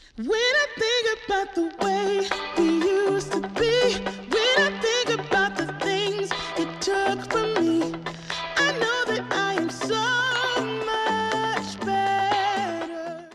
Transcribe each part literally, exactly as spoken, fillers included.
When I think about the way we used to be, when I think about the things you took from me, I know that I am so much better.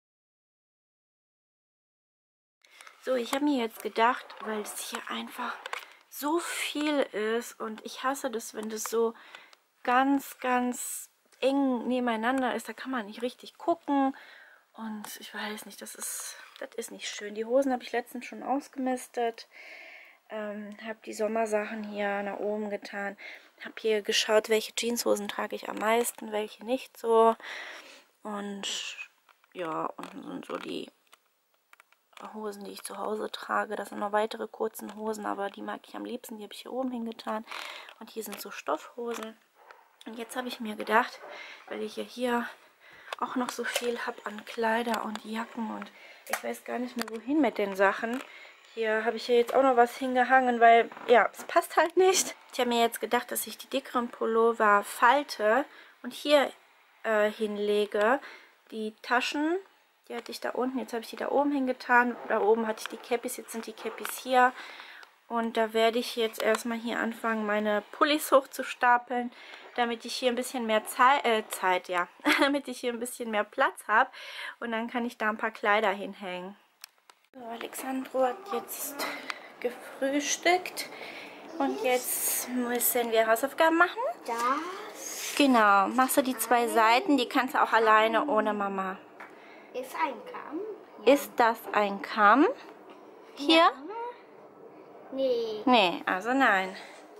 So, ich habe mir jetzt gedacht, weil es hier einfach so viel ist und ich hasse das, wenn das so ganz, ganz eng nebeneinander ist, da kann man nicht richtig gucken und ich weiß nicht, das ist, das ist nicht schön. Die Hosen habe ich letztens schon ausgemistet, ähm, habe die Sommersachen hier nach oben getan, habe hier geschaut, welche Jeanshosen trage ich am meisten, welche nicht so und ja, unten sind so die Hosen, die ich zu Hause trage. Das sind noch weitere kurzen Hosen, aber die mag ich am liebsten. Die habe ich hier oben hingetan. Und hier sind so Stoffhosen. Und jetzt habe ich mir gedacht, weil ich ja hier auch noch so viel habe an Kleider und Jacken und ich weiß gar nicht mehr wohin mit den Sachen. Hier habe ich hier jetzt auch noch was hingehangen, weil, ja, es passt halt nicht. Ich habe mir jetzt gedacht, dass ich die dickeren Pullover falte und hier äh, hinlege. Die Taschen, die hatte ich da unten, jetzt habe ich die da oben hingetan. Da oben hatte ich die Cappies, jetzt sind die Cappies hier. Und da werde ich jetzt erstmal hier anfangen, meine Pullis hochzustapeln, damit ich hier ein bisschen mehr Zeit, äh, Zeit, ja, damit ich hier ein bisschen mehr Platz habe. Und dann kann ich da ein paar Kleider hinhängen. So, Alexandro hat jetzt gefrühstückt. Und jetzt müssen wir Hausaufgaben machen. Das Genau, machst du die zwei Seiten, die kannst du auch alleine ohne Mama. ist ein Kamm. Ist das ein Kamm? Hier? Ja. Nee. Nee, also nein.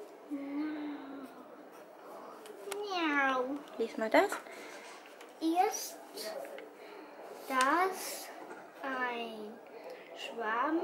Miau. Lies mal das. Ist das ein Schwamm?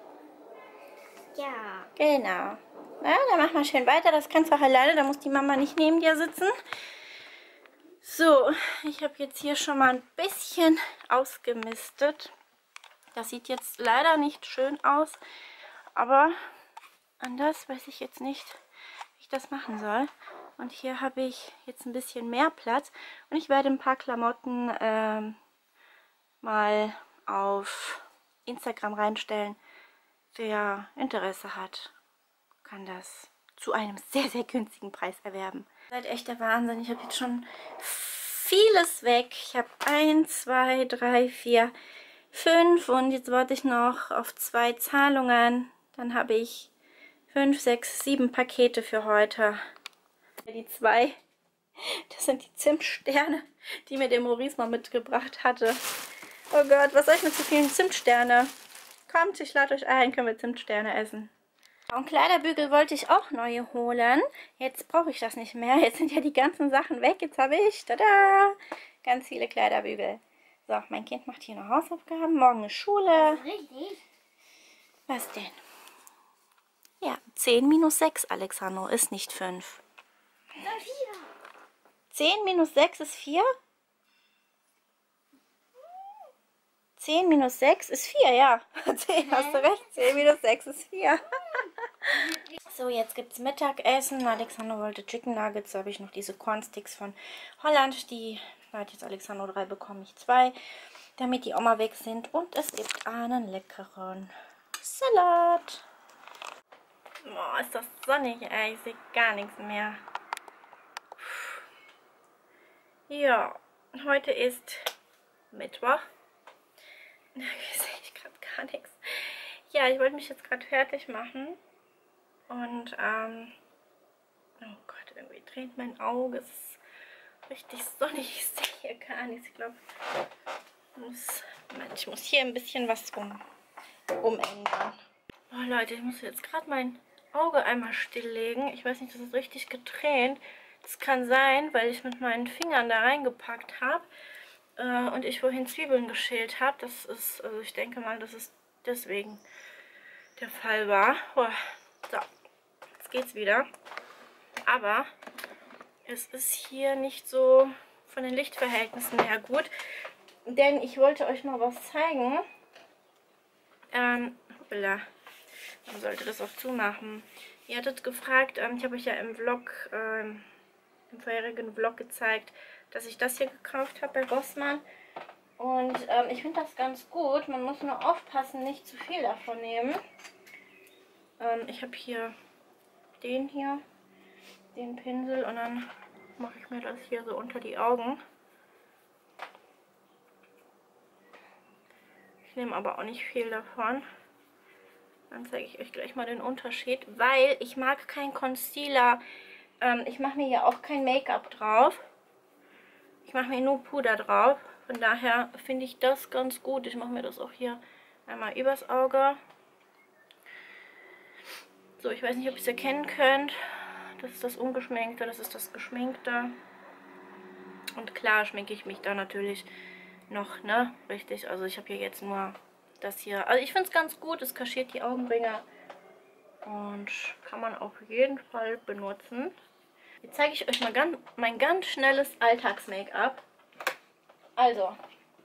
Ja. Genau. Ja, dann mach mal schön weiter. Das kannst du auch alleine, da muss die Mama nicht neben dir sitzen. So, ich habe jetzt hier schon mal ein bisschen ausgemistet. Das sieht jetzt leider nicht schön aus, aber anders weiß ich jetzt nicht, wie ich das machen soll. Und hier habe ich jetzt ein bisschen mehr Platz und ich werde ein paar Klamotten ähm, mal auf Instagram reinstellen. Wer Interesse hat, kann das zu einem sehr, sehr günstigen Preis erwerben. Das ist halt echt der Wahnsinn. Ich habe jetzt schon vieles weg. Ich habe eins, zwei, drei, vier, fünf und jetzt warte ich noch auf zwei Zahlungen. Dann habe ich fünf, sechs, sieben Pakete für heute. Die zwei, das sind die Zimtsterne, die mir der Maurice mal mitgebracht hatte. Oh Gott, was soll ich mit so vielen Zimtsterne? Kommt, ich lade euch ein, können wir Zimtsterne essen. Und Kleiderbügel wollte ich auch neue holen. Jetzt brauche ich das nicht mehr. Jetzt sind ja die ganzen Sachen weg. Jetzt habe ich, tada, ganz viele Kleiderbügel. So, mein Kind macht hier noch Hausaufgaben. Morgen ist Schule. Richtig. Was denn? Ja, zehn minus sechs, Alexandro, ist nicht fünf. zehn minus sechs ist vier? zehn minus sechs ist vier, ja. zehn, hast du recht. zehn minus sechs ist vier. So, jetzt gibt es Mittagessen. Alexandro wollte Chicken Nuggets. Da habe ich noch diese Cornsticks von Holland. Die hat jetzt Alexandro drei, bekomme ich zwei. Damit die auch mal weg sind. Und es gibt einen leckeren Salat. Oh, ist das sonnig, ey. Ich sehe gar nichts mehr. Ja, heute ist Mittwoch. Da sehe ich gerade gar nichts. Ja, ich wollte mich jetzt gerade fertig machen. Und, ähm, oh Gott, irgendwie dreht mein Auge. Es ist richtig sonnig. Ich sehe hier gar nichts. Ich glaube, ich muss, ich muss hier ein bisschen was um, umändern. Oh Leute, ich muss jetzt gerade mein Auge einmal stilllegen. Ich weiß nicht, das ist richtig getränt. Das kann sein, weil ich mit meinen Fingern da reingepackt habe. Und ich vorhin Zwiebeln geschält habe. Das ist, also ich denke mal, dass es deswegen der Fall war. Oh, so, jetzt geht's wieder. Aber es ist hier nicht so von den Lichtverhältnissen her gut. Denn ich wollte euch mal was zeigen. Ähm, hoppala. Man sollte das auch zumachen. Ihr hattet gefragt, ähm, ich habe euch ja im Vlog, ähm, im vorherigen Vlog gezeigt, dass ich das hier gekauft habe bei Rossmann. Und ähm, ich finde das ganz gut. Man muss nur aufpassen, nicht zu viel davon nehmen. Ähm, ich habe hier den hier, den Pinsel, und dann mache ich mir das hier so unter die Augen. Ich nehme aber auch nicht viel davon. Dann zeige ich euch gleich mal den Unterschied, weil ich mag keinen Concealer. Ähm, ich mache mir hier auch kein Make-up drauf. Ich mache mir nur Puder drauf. Von daher finde ich das ganz gut. Ich mache mir das auch hier einmal übers Auge. So, ich weiß nicht, ob ihr es erkennen könnt. Das ist das Ungeschminkte, das ist das Geschminkte. Und klar schminke ich mich da natürlich noch, ne? Richtig, also ich habe hier jetzt nur das hier. Also ich finde es ganz gut, es kaschiert die Augenringe. Und kann man auf jeden Fall benutzen. Jetzt zeige ich euch mal ganz, mein ganz schnelles Alltags-Make-up. Also,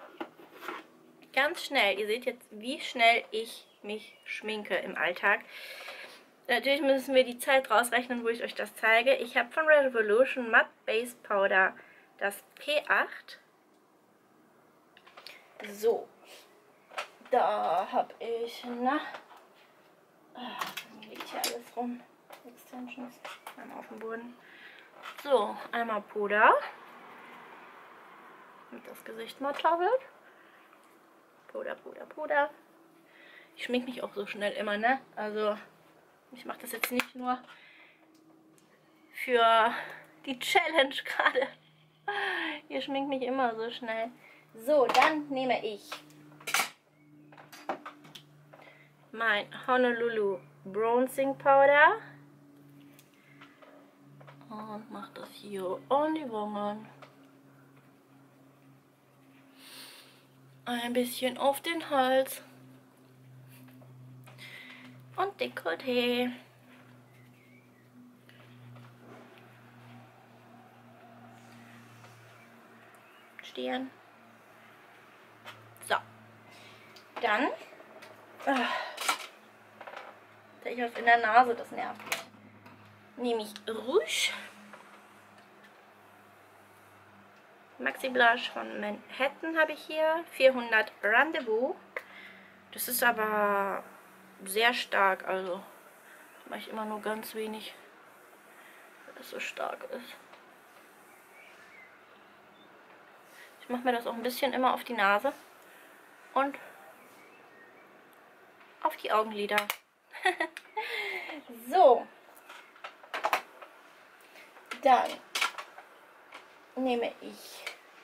ganz schnell. Ihr seht jetzt, wie schnell ich mich schminke im Alltag. Natürlich müssen wir die Zeit rausrechnen, wo ich euch das zeige. Ich habe von Revolution Matte Base Powder das P acht. So, da habe ich, na, ah, liegt hier alles rum. Extensions, einmal auf dem Boden. So, einmal Puder, damit das Gesicht matter wird. Puder, Puder, Puder. Ich schminke mich auch so schnell immer, ne? Also, ich mache das jetzt nicht nur für die Challenge gerade. Ihr schminkt mich immer so schnell. So, dann nehme ich mein Honolulu Bronzing Powder und mache das hier an die Wangen. Ein bisschen auf den Hals. Und Dekolleté. Stirn. So. Dann. Äh, ich was in der Nase, das nervt mich. Nehme ich Rouge. Maxi Blush von Manhattan habe ich hier. vierhundert Rendezvous. Das ist aber sehr stark, also mache ich immer nur ganz wenig, weil es so stark ist. Ich mache mir das auch ein bisschen immer auf die Nase und auf die Augenlider. So, dann nehme ich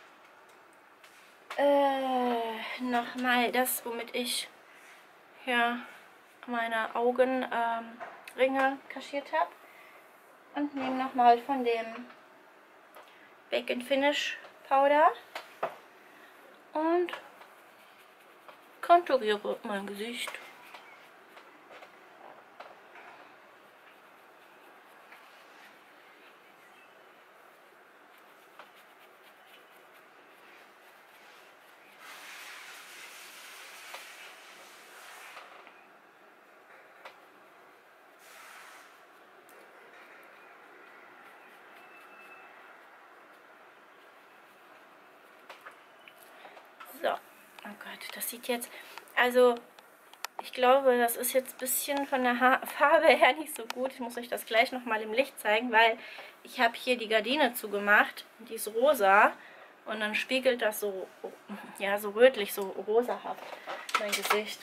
äh, nochmal das, womit ich ja meine Augenringe ähm, kaschiert habe, und nehme nochmal von dem Bake and Finish Powder und konturiere mein Gesicht. So, oh Gott, das sieht jetzt, also ich glaube, das ist jetzt ein bisschen von der ha Farbe her nicht so gut. Ich muss euch das gleich nochmal im Licht zeigen, weil ich habe hier die Gardine zugemacht, die ist rosa, und dann spiegelt das so, ja, so rötlich, so rosahaft mein Gesicht.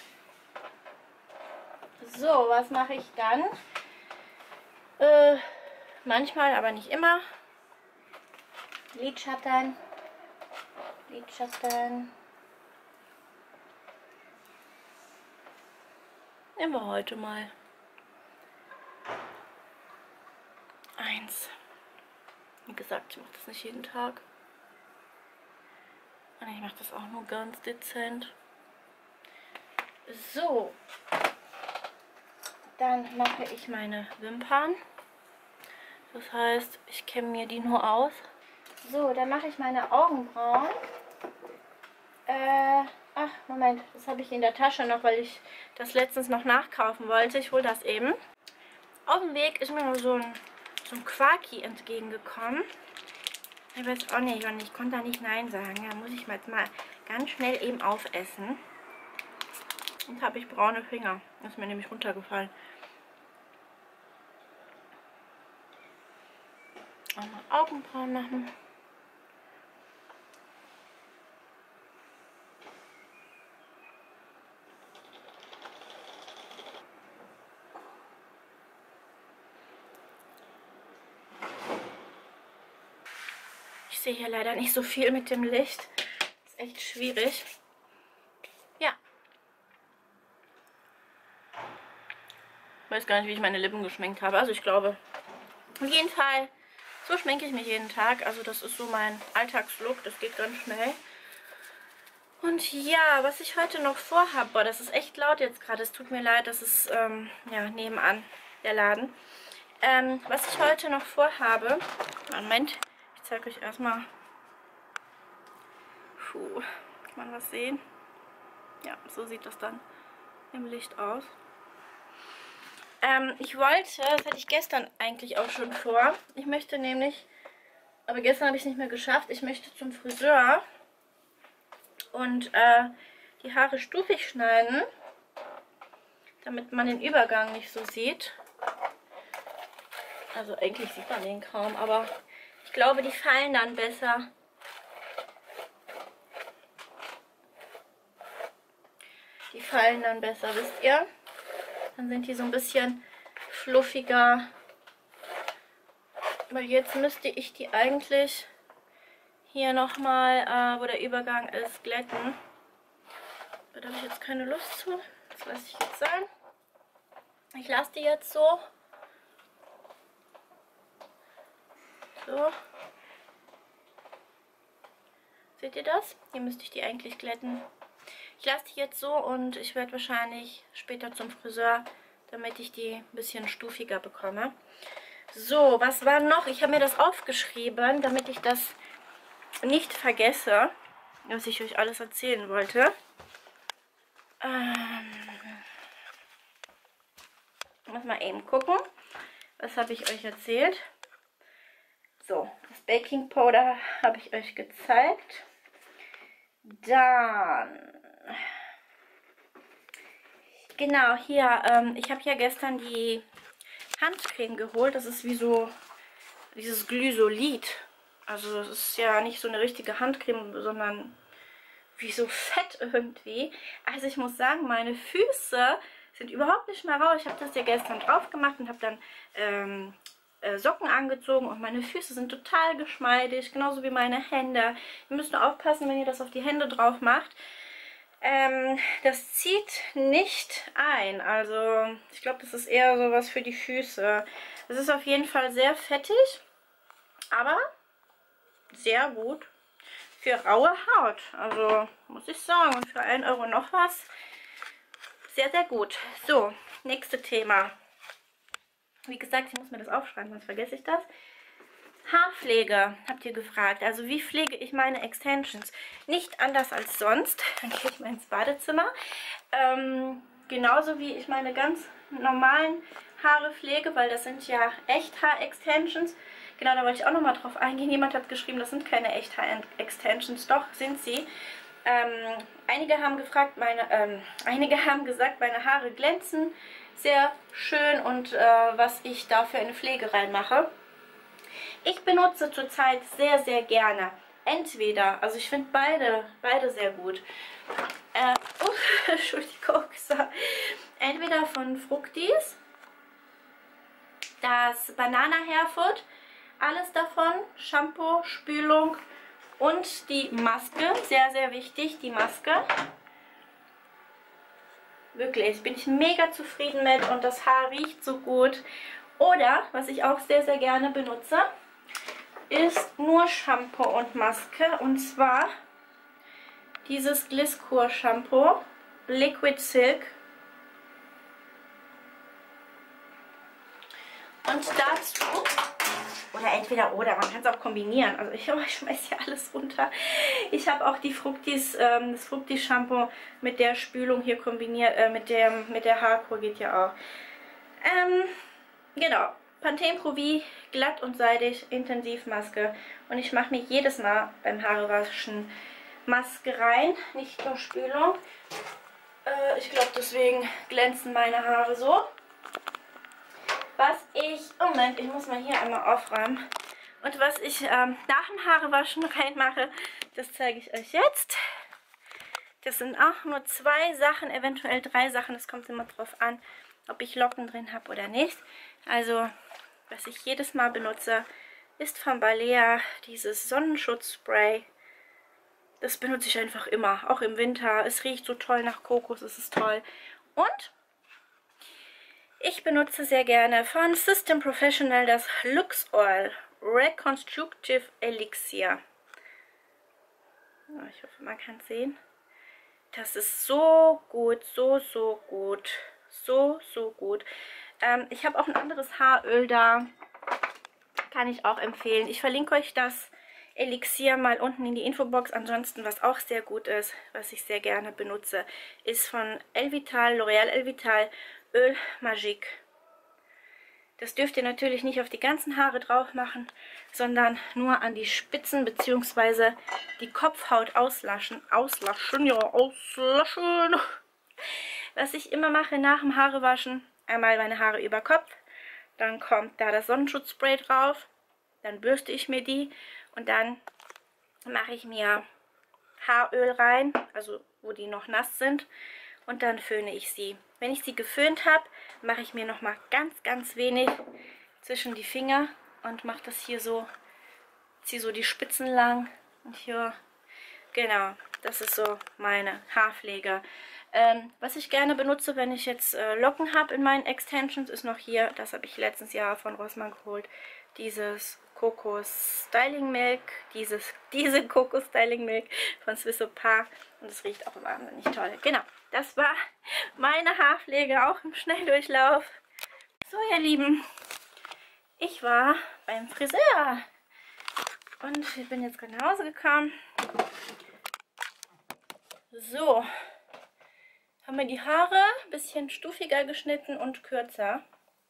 So, was mache ich dann? Äh, manchmal, aber nicht immer. Lidschatten. Lidschatten. Nehmen wir heute mal eins. Wie gesagt, ich mache das nicht jeden Tag. Und ich mache das auch nur ganz dezent. So. Dann mache ich meine Wimpern. Das heißt, ich kämme mir die nur aus. So, dann mache ich meine Augenbrauen. Äh, ach, Moment, das habe ich in der Tasche noch, weil ich das letztens noch nachkaufen wollte. Ich hole das eben. Auf dem Weg ist mir so ein, so ein Quaki entgegengekommen. Ich weiß auch nicht, und ich konnte da nicht Nein sagen. Da muss ich mal jetzt mal ganz schnell eben aufessen. Und habe ich braune Finger. Das ist mir nämlich runtergefallen. Auch mal Augenbrauen machen. Ich sehe hier leider nicht so viel mit dem Licht. Ist echt schwierig. Ja. Ich weiß gar nicht, wie ich meine Lippen geschminkt habe. Also ich glaube, auf jeden Fall, so schminke ich mich jeden Tag. Also das ist so mein Alltagslook. Das geht ganz schnell. Und ja, was ich heute noch vorhabe, boah, das ist echt laut jetzt gerade. Es tut mir leid, das ist ähm, ja, nebenan der Laden. Ähm, was ich heute noch vorhabe, Moment, ich zeige euch erstmal. Puh, kann man was sehen? Ja, so sieht das dann im Licht aus. Ähm, ich wollte, das hatte ich gestern eigentlich auch schon vor. Ich möchte nämlich, aber gestern habe ich es nicht mehr geschafft, ich möchte zum Friseur und äh, die Haare stufig schneiden, damit man den Übergang nicht so sieht. Also eigentlich sieht man den kaum, aber ich glaube, die fallen dann besser. Die fallen dann besser, wisst ihr? Dann sind die so ein bisschen fluffiger. Weil jetzt müsste ich die eigentlich hier nochmal, äh, wo der Übergang ist, glätten. Da habe ich jetzt keine Lust zu. Das lasse ich jetzt sein. Ich lasse die jetzt so. So. Seht ihr das? Hier müsste ich die eigentlich glätten. Ich lasse die jetzt so und ich werde wahrscheinlich später zum Friseur, damit ich die ein bisschen stufiger bekomme. So, was war noch? Ich habe mir das aufgeschrieben, damit ich das nicht vergesse, was ich euch alles erzählen wollte. Ähm, ich muss mal eben gucken. Was habe ich euch erzählt? So, das Baking Powder habe ich euch gezeigt. Dann, genau, hier, ähm, ich habe ja gestern die Handcreme geholt. Das ist wie so dieses Glysolid. Also es ist ja nicht so eine richtige Handcreme, sondern wie so Fett irgendwie. Also ich muss sagen, meine Füße sind überhaupt nicht mehr rau. Ich habe das ja gestern drauf gemacht und habe dann ähm, äh, Socken angezogen und meine Füße sind total geschmeidig, genauso wie meine Hände. Ihr müsst nur aufpassen, wenn ihr das auf die Hände drauf macht. Ähm, das zieht nicht ein. Also ich glaube, das ist eher sowas für die Füße. Es ist auf jeden Fall sehr fettig, aber sehr gut für raue Haut. Also muss ich sagen, und für ein Euro noch was. Sehr, sehr gut. So, nächstes Thema. Wie gesagt, ich muss mir das aufschreiben, sonst vergesse ich das. Haarpflege, habt ihr gefragt. Also wie pflege ich meine Extensions? Nicht anders als sonst. Dann gehe ich mal ins Badezimmer. Ähm, genauso wie ich meine ganz normalen Haare pflege, weil das sind ja Echthaar-Extensions. Genau, da wollte ich auch nochmal drauf eingehen. Jemand hat geschrieben, das sind keine Echthaar-Extensions. Doch, sind sie. Ähm, einige haben gefragt, meine, ähm, einige haben gesagt, meine Haare glänzen sehr schön und äh, was ich da für eine Pflege reinmache. Ich benutze zurzeit sehr, sehr gerne entweder, also ich finde beide, beide sehr gut. Äh, oh, Entschuldigung, so. Entweder von Fructis, das Banana Hairfood, alles davon, Shampoo, Spülung und die Maske, sehr, sehr wichtig, die Maske. Wirklich, bin ich mega zufrieden mit und das Haar riecht so gut. Oder, was ich auch sehr, sehr gerne benutze, ist nur Shampoo und Maske. Und zwar dieses Gliskur Shampoo, Liquid Silk. Und dazu, oder entweder oder, man kann es auch kombinieren. Also ich, oh, ich schmeiß hier alles runter. Ich habe auch die Fructis, ähm, das Fructis Shampoo mit der Spülung hier kombiniert, äh, mit, dem, mit der Haarkur geht ja auch. Ähm, genau, Pantene Pro V, glatt und seidig, Intensivmaske. Und ich mache mir jedes Mal beim Haarewaschen Maske rein, nicht nur Spülung. Äh, ich glaube, deswegen glänzen meine Haare so. Was ich, Moment, ich muss mal hier einmal aufräumen. Und was ich ähm, nach dem Haarewaschen reinmache, das zeige ich euch jetzt. Das sind auch nur zwei Sachen, eventuell drei Sachen. Es kommt immer drauf an, ob ich Locken drin habe oder nicht. Also, was ich jedes Mal benutze, ist von Balea dieses Sonnenschutzspray. Das benutze ich einfach immer, auch im Winter. Es riecht so toll nach Kokos, es ist toll. Und ich benutze sehr gerne von System Professional das Luxoil Reconstructive Elixir. Ich hoffe, man kann es sehen. Das ist so gut, so, so gut. So, so gut. Ähm, ich habe auch ein anderes Haaröl da. Kann ich auch empfehlen. Ich verlinke euch das Elixier mal unten in die Infobox. Ansonsten, was auch sehr gut ist, was ich sehr gerne benutze, ist von Elvital, L'Oréal Elvital Öl Magique. Das dürft ihr natürlich nicht auf die ganzen Haare drauf machen, sondern nur an die Spitzen bzw. die Kopfhaut auslaschen. Auslaschen, ja, auslaschen. Was ich immer mache nach dem Haarewaschen, einmal meine Haare über Kopf, dann kommt da das Sonnenschutzspray drauf, dann bürste ich mir die und dann mache ich mir Haaröl rein, also wo die noch nass sind, und dann föhne ich sie. Wenn ich sie geföhnt habe, mache ich mir noch mal ganz, ganz wenig zwischen die Finger und mache das hier so, ziehe so die Spitzen lang und hier, genau, das ist so meine Haarpflege. Ähm, was ich gerne benutze, wenn ich jetzt äh, Locken habe in meinen Extensions, ist noch hier, das habe ich letztens ja von Rossmann geholt, dieses Kokos Styling Milk, dieses, diese Kokos Styling Milk von Swissopar, und es riecht auch wahnsinnig toll. Genau, das war meine Haarpflege, auch im Schnelldurchlauf. So, ihr Lieben, ich war beim Friseur und ich bin jetzt gerade nach Hause gekommen. So, haben wir die Haare ein bisschen stufiger geschnitten und kürzer.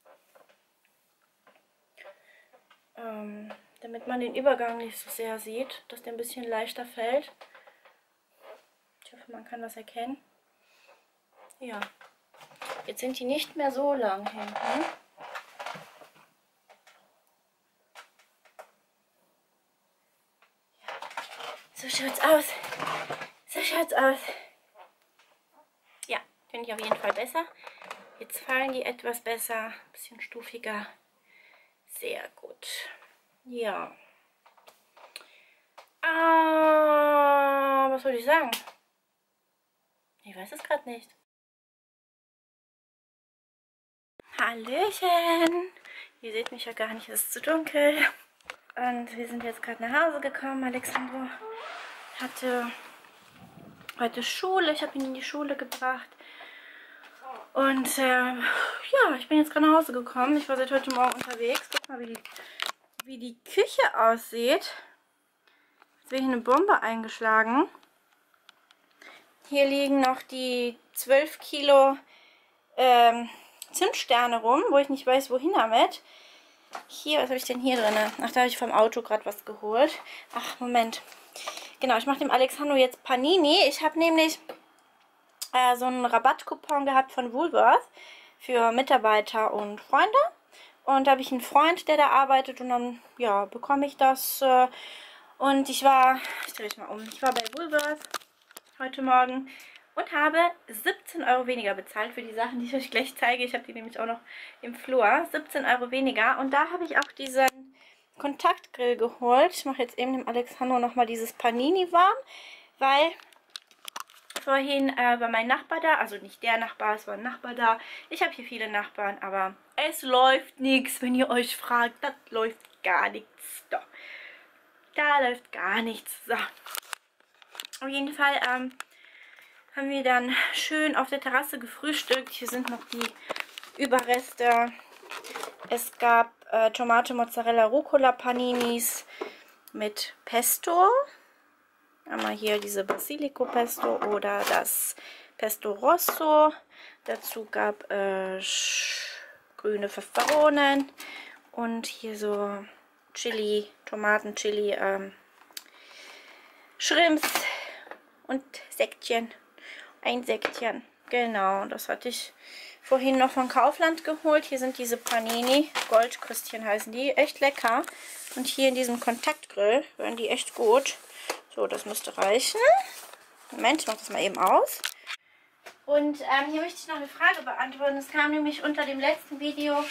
Ähm, damit man den Übergang nicht so sehr sieht, dass der ein bisschen leichter fällt. Ich hoffe, man kann das erkennen. Ja, jetzt sind die nicht mehr so lang hinten. So schaut's aus. So schaut's aus. Ja, finde ich auf jeden Fall besser. Jetzt fallen die etwas besser, ein bisschen stufiger. Sehr gut. Ja. Ah, was soll ich sagen? Ich weiß es gerade nicht. Hallöchen. Ihr seht mich ja gar nicht, es ist zu dunkel. Und wir sind jetzt gerade nach Hause gekommen. Alexandro hatte heute Schule. Ich habe ihn in die Schule gebracht. Und äh, ja, ich bin jetzt gerade nach Hause gekommen. Ich war seit heute Morgen unterwegs. Guck mal, wie die, wie die Küche aussieht. Jetzt wird hier eine Bombe eingeschlagen. Hier liegen noch die zwölf Kilo ähm, Zündsterne rum, wo ich nicht weiß, wohin damit. Hier, was habe ich denn hier drin? Ach, da habe ich vom Auto gerade was geholt. Ach, Moment. Genau, ich mache dem Alexandro jetzt Panini. Ich habe nämlich äh, so einen Rabattcoupon gehabt von Woolworth für Mitarbeiter und Freunde. Und da habe ich einen Freund, der da arbeitet, und dann, ja, bekomme ich das. Äh, und ich war, ich drehe mich mal um, ich war bei Woolworth heute Morgen und habe siebzehn Euro weniger bezahlt für die Sachen, die ich euch gleich zeige. Ich habe die nämlich auch noch im Flur. siebzehn Euro weniger. Und da habe ich auch diesen Kontaktgrill geholt. Ich mache jetzt eben dem Alexandro nochmal dieses Panini warm, weil vorhin äh, war mein Nachbar da. Also nicht der Nachbar, es war ein Nachbar da. Ich habe hier viele Nachbarn, aber es läuft nichts, wenn ihr euch fragt. Das läuft gar nichts. Doch. Da läuft gar nichts. So. Auf jeden Fall ähm, haben wir dann schön auf der Terrasse gefrühstückt. Hier sind noch die Überreste. Es gab äh, Tomate, Mozzarella, Rucola Paninis mit Pesto. Einmal hier diese Basilico Pesto oder das Pesto Rosso. Dazu gab es äh, grüne Pfefferonen und hier so Chili, Tomaten, Chili, ähm, Shrimps und Säckchen. Ein Säckchen. Genau, das hatte ich vorhin noch von Kaufland geholt. Hier sind diese Panini Goldküsschen heißen die. Echt lecker. Und hier in diesem Kontaktgrill werden die echt gut. So, das müsste reichen. Moment, ich mache das mal eben aus. Und ähm, hier möchte ich noch eine Frage beantworten. Es kam nämlich unter dem letzten Video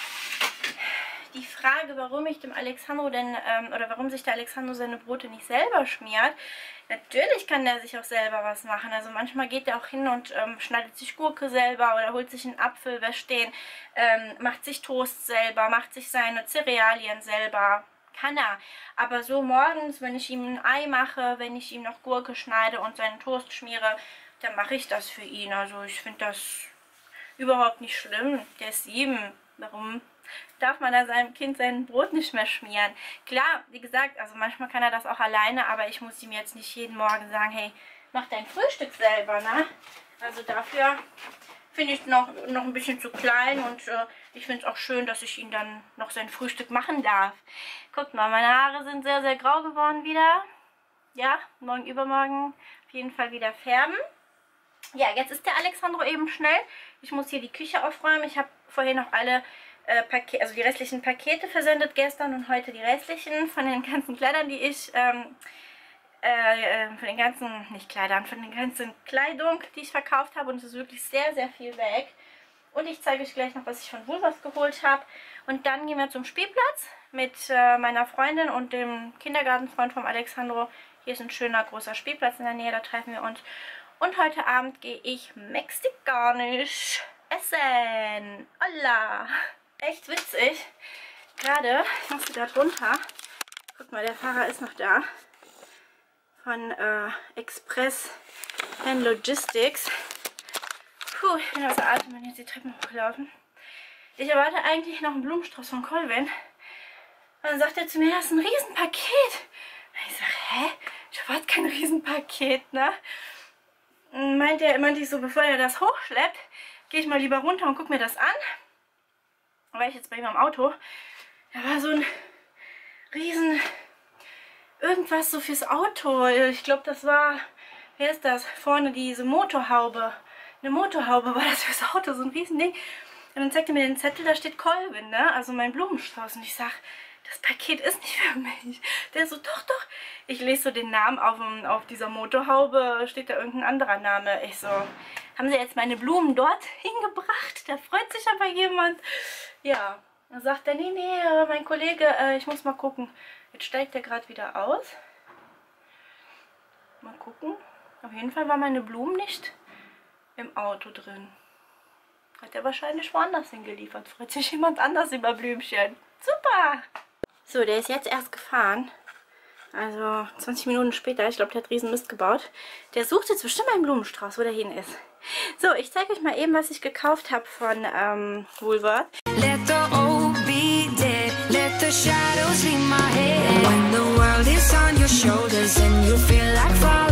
die Frage, warum ich dem Alexandro denn, ähm, oder warum sich der Alexandro seine Brote nicht selber schmiert. Natürlich kann der sich auch selber was machen. Also manchmal geht er auch hin und ähm, schneidet sich Gurke selber oder holt sich einen Apfel, wäscht den, ähm, macht sich Toast selber, macht sich seine Cerealien selber. Kann er. Aber so morgens, wenn ich ihm ein Ei mache, wenn ich ihm noch Gurke schneide und seinen Toast schmiere, dann mache ich das für ihn. Also ich finde das überhaupt nicht schlimm. Der ist sieben. Warum darf man da seinem Kind sein Brot nicht mehr schmieren? Klar, wie gesagt, also manchmal kann er das auch alleine, aber ich muss ihm jetzt nicht jeden Morgen sagen, hey, mach dein Frühstück selber, ne? Also dafür finde ich noch, noch ein bisschen zu klein und äh, ich finde es auch schön, dass ich ihn dann noch sein Frühstück machen darf. Guckt mal, meine Haare sind sehr, sehr grau geworden wieder. Ja, morgen, übermorgen auf jeden Fall wieder färben. Ja, jetzt ist der Alexandro eben schnell. Ich muss hier die Küche aufräumen. Ich habe vorhin noch alle äh, Pakete, also die restlichen Pakete versendet gestern und heute die restlichen von den ganzen Kleidern, die ich, ähm, äh, von den ganzen, nicht Kleidern, von den ganzen Kleidung, die ich verkauft habe und es ist wirklich sehr, sehr viel weg. Und ich zeige euch gleich noch, was ich von Woolworths geholt habe. Und dann gehen wir zum Spielplatz mit äh, meiner Freundin und dem Kindergartenfreund vom Alexandro. Hier ist ein schöner großer Spielplatz in der Nähe, da treffen wir uns. Und heute Abend gehe ich mexikanisch essen. Holla! Echt witzig. Gerade, ich muss gerade runter. Guck mal, der Fahrer ist noch da. Von äh, Express and Logistics. Puh, ich bin außer Atem, bin jetzt die Treppen hochgelaufen. Ich erwarte eigentlich noch einen Blumenstrauß von Colvin. Und dann sagt er zu mir, das ist ein Riesenpaket. Ich sage, hä? Ich erwarte kein Riesenpaket, ne? Und meinte er, meinte ich so, bevor er das hochschleppt, gehe ich mal lieber runter und gucke mir das an. Da war ich jetzt bei ihm am Auto. Da war so ein riesen irgendwas so fürs Auto. Ich glaube, das war, wer ist das? Vorne diese Motorhaube. Eine Motorhaube war das fürs Auto, so ein riesen Ding. Und dann zeigt er mir den Zettel, da steht Colvin, ne? Also mein Blumenstrauß. Und ich sag, das Paket ist nicht für mich. Der so, doch, doch. Ich lese so den Namen auf, auf dieser Motorhaube, steht da irgendein anderer Name. Ich so, haben sie jetzt meine Blumen dort hingebracht? Da freut sich aber jemand. Ja, dann sagt er, nee, nee, mein Kollege, äh, ich muss mal gucken. Jetzt steigt er gerade wieder aus. Mal gucken. Auf jeden Fall waren meine Blumen nicht im Auto drin. Hat er wahrscheinlich woanders hingeliefert. Freut sich jemand anders über Blümchen. Super! So, der ist jetzt erst gefahren. Also zwanzig Minuten später. Ich glaube, der hat riesen Mist gebaut. Der sucht jetzt bestimmt einen Blumenstrauß, wo der hin ist. So, ich zeige euch mal eben, was ich gekauft habe von ähm, Woolworth. Let the old be dead. Let the shadows leave my head. When the world is on your shoulders and you feel like falling.